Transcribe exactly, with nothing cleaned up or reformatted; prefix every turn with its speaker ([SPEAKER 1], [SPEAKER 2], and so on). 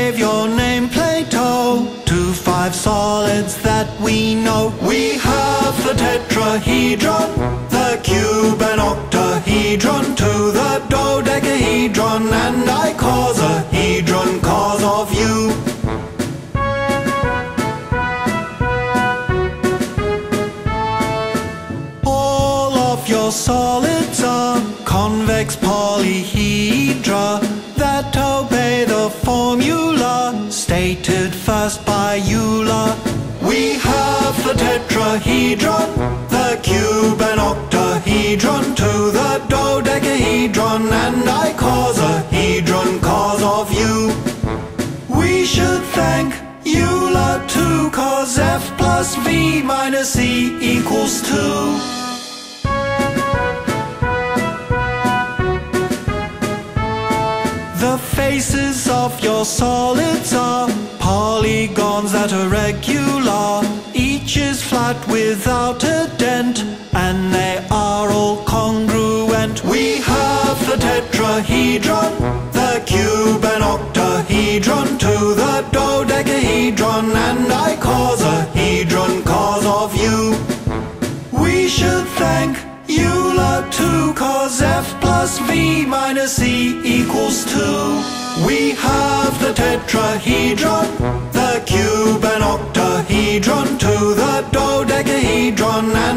[SPEAKER 1] gave your name Plato to five solids that we know. We have the tetrahedron, the cube and octahedron, to the dodecahedron and icosahedron, cause of you. All of your solids are convex polyhedra that obey the formula stated first by Euler. We have the tetrahedron, the cube and octahedron, to the dodecahedron and icosahedron, cause of you. We should thank Euler too, cause F plus V minus E equals two. The faces of your solids are polygons that are regular. Each is flat without a dent, and they are all congruent. We have the tetrahedron, the cube and octahedron, to the dodecahedron and icosahedron, cause of you. We should thank Euler too, cause F plus V minus E equals two. We have the tetrahedron, the cube and octahedron, to the dodecahedron